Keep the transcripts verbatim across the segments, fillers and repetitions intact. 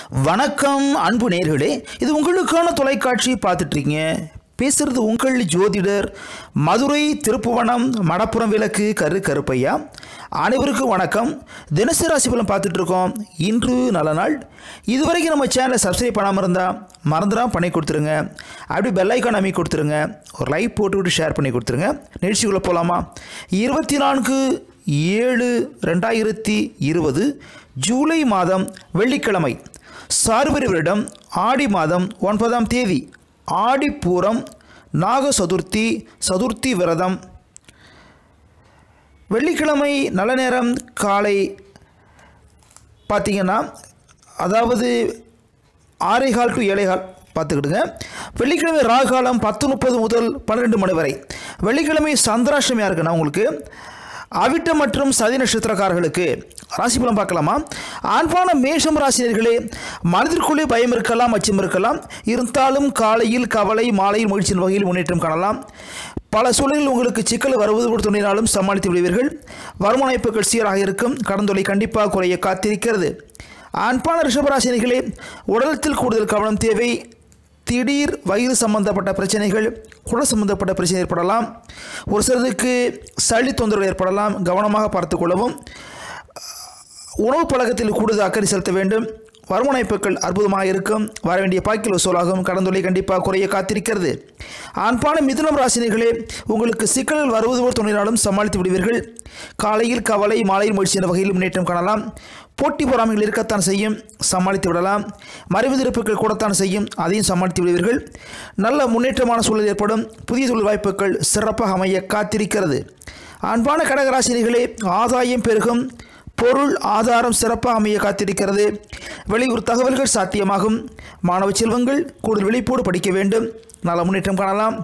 வணக்கம் அன்பு நேயர்களே, இது உங்களுக்கான தொலைக்காட்சி பார்த்துட்டு இருக்கீங்க. பேசுறது உங்கள் ஜோதிடர் மதுரை திருப்புவனம் மடப்புறம் விளக்கு கரு கருப்பையா. அனைவருக்கும் வணக்கம். தினசரி ராசி பலன் பார்த்துட்டு இருக்கோம். இன்று நல்ல நாள். இதுவரைக்கும் நம்ம சேனலை சப்ஸ்கிரைப் பண்ணாமல் இருந்தால் மறந்துடாம பண்ணி கொடுத்துருங்க. அப்படி பெல் ஐக்கான் அமைக்க கொடுத்துருங்க. ஒரு லைக் போட்டுவிட்டு ஷேர் பண்ணி கொடுத்துருங்க. நிகழ்ச்சிக்குள்ளே போகலாமா? இருபத்தி நான்கு ஏழு ரெண்டாயிரத்தி இருபது ஜூலை மாதம் வெள்ளிக்கிழமை, சார்வரி வருடம் ஆடி மாதம் ஒன்பதாம் தேதி, ஆடிப்பூரம், நாக சதுர்த்தி, சதுர்த்தி விரதம். வெள்ளிக்கிழமை நல்ல நேரம் காலை பார்த்திங்கன்னா, அதாவது ஆறேகால் டு ஏழேகால் பார்த்துக்கிடுங்க. வெள்ளிக்கிழமை ராகாலம் பத்து முப்பது முதல் பன்னிரெண்டு மணி வரை. வெள்ளிக்கிழமை சந்திராஷ்டமியாக இருக்குன்னா உங்களுக்கு அவிட்ட மற்றும் சதி நட்சத்திரக்காரர்களுக்கு ராசி பலன் பார்க்கலாமா? ஆண்பான மேஷம் ராசினியர்களே, மனதிற்குள்ளே பயம் இருக்கலாம், அச்சம் இருக்கலாம். இருந்தாலும் காலையில் கவலை, மாலையில் மகிழ்ச்சியின் வகையில் முன்னேற்றம் காணலாம். பல சூழலில் உங்களுக்கு சிக்கல் வருவது கூட துணினாலும் சமாளித்து விடுவீர்கள். வருமான வாய்ப்புகள் சீராக இருக்கும். கடன் தொல்லை கண்டிப்பாக குறைய காத்திருக்கிறது. ஆண்பான ரிஷபராசினிகளே, உடலத்தில் கூடுதல் கவனம் தேவை. திடீர் வயிறு சம்பந்தப்பட்ட பிரச்சனைகள், குடல் சம்பந்தப்பட்ட பிரச்சனை ஏற்படலாம். ஒரு சிலருக்கு சளி தொந்தரவு ஏற்படலாம். கவனமாக பார்த்து கொள்ளவும். உணவு பழக்கத்தில் கூடுதல் அக்கறை செலுத்த வேண்டும். வருமான வாய்ப்புகள் அற்புதமாக இருக்கும். வர வேண்டிய பாக்கில் வசூலாகும். கடன் தொல்லை கண்டிப்பாக குறைய காத்திருக்கிறது. ஆண்பான மிதுனம் ராசினிகளே, உங்களுக்கு சிக்கல் வருவது போல் தோன்றினாலும் சமாளித்து விடுவீர்கள். காலையில் கவலை, மாலையில் மகிழ்ச்சி என்ற வகையில் முன்னேற்றம் காணலாம். போட்டி பொறாமைகள் இருக்கத்தான் செய்யும், சமாளித்து விடலாம். மறைவு திருப்புகள் கூடத்தான் செய்யும், அதையும் சமாளித்து விடுவீர்கள். நல்ல முன்னேற்றமான சூழல் ஏற்படும். புதிய தொழில் வாய்ப்புகள் சிறப்பாக அமைய காத்திருக்கிறது. அன்பான கடகராசினிகளே, ஆதாயம் பெருகும். பொருள் ஆதாரம் சிறப்பாக அமைய காத்திருக்கிறது. வெளியூர் தகவல்கள் சாத்தியமாகும். மாணவ செல்வங்கள் கூடுதல் விழிப்போடு படிக்க வேண்டும். நல்ல முன்னேற்றம் காணலாம்.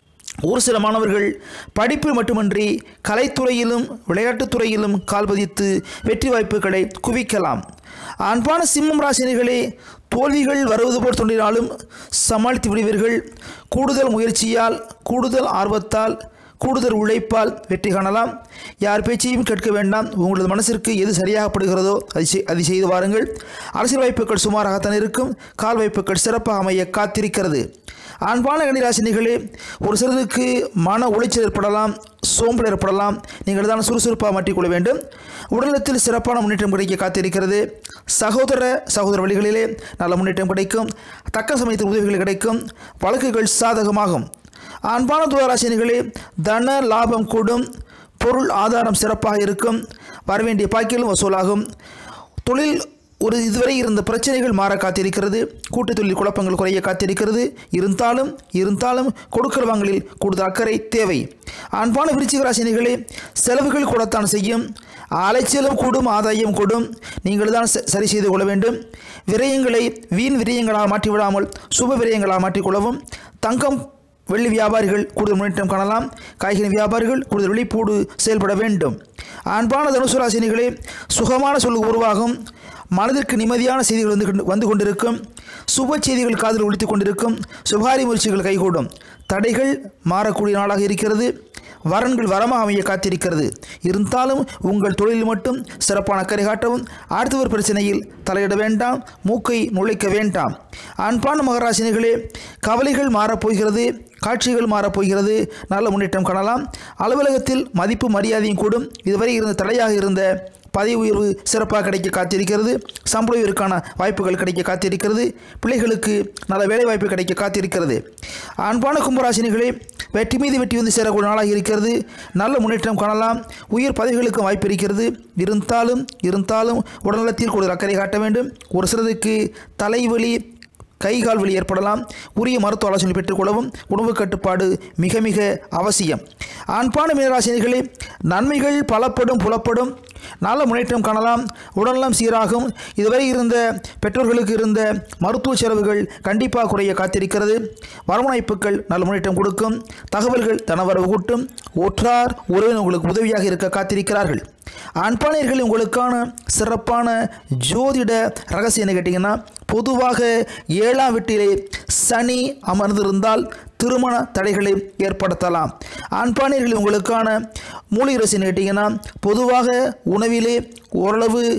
ஒரு சில மாணவர்கள் படிப்பில் மட்டுமன்றி கலைத்துறையிலும் விளையாட்டுத்துறையிலும் கால் பதித்து வெற்றி வாய்ப்புகளை குவிக்கலாம். அன்பான சிம்மம் ராசினிகளே, தோல்விகள் வருவது போல் தோன்றினாலும் சமாளித்து விடுவீர்கள். கூடுதல் முயற்சியால், கூடுதல் ஆர்வத்தால், கூடுதல் உழைப்பால் வெற்றி காணலாம். யார் பேச்சையும் கேட்க வேண்டாம். உங்களது மனசிற்கு எது சரியாகப்படுகிறதோ அதை அதை செய்து வாருங்கள். அரசியல் வாய்ப்புகள் சுமாராகத்தான் இருக்கும். கால் வாய்ப்புகள் சிறப்பாக அமைய காத்திருக்கிறது. அன்பான கன்னிராசினிகளே, ஒரு சிலருக்கு மன உளைச்சல் ஏற்படலாம், சோம்பல் ஏற்படலாம். நீங்கள் தான் சுறுசுறுப்பாக மாற்றிக்கொள்ள வேண்டும். உடலத்தில் சிறப்பான முன்னேற்றம் கிடைக்க காத்திருக்கிறது. சகோதர சகோதர வழிகளிலே நல்ல முன்னேற்றம் கிடைக்கும். தக்க சமயத்தில் உதவிகள் கிடைக்கும். வழக்குகள் சாதகமாகும். அன்பான துளாராசினிகளே, தன லாபம் கூடும். பொருள் ஆதாரம் சிறப்பாக இருக்கும். வரவேண்டிய பாக்கிலும் வசூலாகும். தொழில் ஒரு இதுவரை இருந்த பிரச்சனைகள் மாற காத்திருக்கிறது. கூட்டு தொழில் குழப்பங்கள் குறைய காத்திருக்கிறது. இருந்தாலும் இருந்தாலும் கொடுக்கல் வாங்கலில் கூடுதல் அக்கறை தேவை. அன்பான விருச்சிக ராசினிகளே, செலவுகள் கூடத்தான் செய்யும். அலைச்சலும் கூடும், ஆதாயம் கூடும். நீங்கள் தான் சரி செய்து கொள்ள வேண்டும். விரயங்களை வீண் விரயங்களாக மாற்றிவிடாமல் சுப விரயங்களாக மாற்றிக்கொள்ளவும். தங்கம் வெள்ளி வியாபாரிகள் கூடுதல் முன்னேற்றம் காணலாம். காய்கறி வியாபாரிகள் கூடுதல் விழிப்போடு செயல்பட வேண்டும். அன்பான தனுசு ராசினிகளே, சுகமான சொல் உருவாகும். மனதிற்கு நிம்மதியான செய்திகள் வந்து வந்து கொண்டிருக்கும். சுப செய்திகள் காதில் ஒலித்துக் கொண்டிருக்கும். சுபாரி முயற்சிகள் கைகூடும். தடைகள் மாறக்கூடிய நாளாக இருக்கிறது. வரன்கள் வரமாக அமைய காத்திருக்கிறது. இருந்தாலும் உங்கள் தொழிலில் மட்டும் சிறப்பான அக்கறை காட்டவும். அடுத்தவர் பிரச்சனையில் தலையிட வேண்டாம். மூக்கை நுழைக்க வேண்டாம். அன்பான மகராசினிகளே, கவலைகள் மாறப்போகிறது. காட்சிகள் மாறப்போகிறது. நல்ல முன்னேற்றம் காணலாம். அலுவலகத்தில் மதிப்பு மரியாதையும் கூடும். இதுவரை இருந்த தடையாக இருந்த பதவி உயர்வு சிறப்பாக கிடைக்க காத்திருக்கிறது. சம்பள உயர்வுக்கான வாய்ப்புகள் கிடைக்க காத்திருக்கிறது. பிள்ளைகளுக்கு நல்ல வேலை வாய்ப்பு கிடைக்க காத்திருக்கிறது. அன்பான கும்பராசினிகளே, வெற்றி மீது வெற்றி வந்து சேரக்கூடிய நாளாக இருக்கிறது. நல்ல முன்னேற்றம் காணலாம். உயர் பதவிகளுக்கும் வாய்ப்பு இருக்கிறது. இருந்தாலும் இருந்தாலும் உடல்நலத்தில் கூடுதல் அக்கறை காட்ட வேண்டும். ஒரு சிலருக்கு தலைவலி, கைகால் வலி ஏற்படலாம். உரிய மருத்துவ ஆலோசனை பெற்றுக்கொள்ளவும். உணவு கட்டுப்பாடு மிக மிக அவசியம். அன்பான மீனராசினிகளே, நன்மைகள் பலப்படும் புலப்படும். நல்ல முன்னேற்றம் காணலாம். உடல்நலம் சீராகும். இதுவரை இருந்த பெற்றோர்களுக்கு இருந்த மருத்துவ செலவுகள் கண்டிப்பாக குறைய காத்திருக்கிறது. வருமான வாய்ப்புகள் நல்ல முன்னேற்றம் கொடுக்கும். தகவல்கள் தனவரவு கூட்டும். ஒற்றார் உறவினர் உங்களுக்கு உதவியாக இருக்க காத்திருக்கிறார்கள். அன்பானியர்கள், உங்களுக்கான சிறப்பான ஜோதிட ரகசியம் என்ன கேட்டிங்கன்னா, பொதுவாக ஏழாம் வீட்டிலே சனி அமர்ந்திருந்தால் திருமண தடைகளை ஏற்படுத்தலாம். அன்பானியர்கள், உங்களுக்கான மூலிகை ரகசியம் கேட்டிங்கன்னா, பொதுவாக உணவிலே ஓரளவு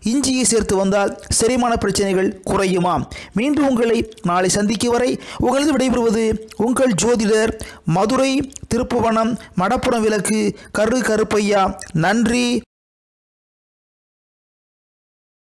இஞ்சியை சேர்த்து வந்தால் செரிமான பிரச்சனைகள் குறையுமா? மீண்டும் உங்களை நாளை சந்திக்கும் வரை உங்களது விடைபெறுவது உங்கள் ஜோதிடர் மதுரை திருப்புவனம் மடப்புறம் விளக்கு கரு கருப்பையா. நன்றி.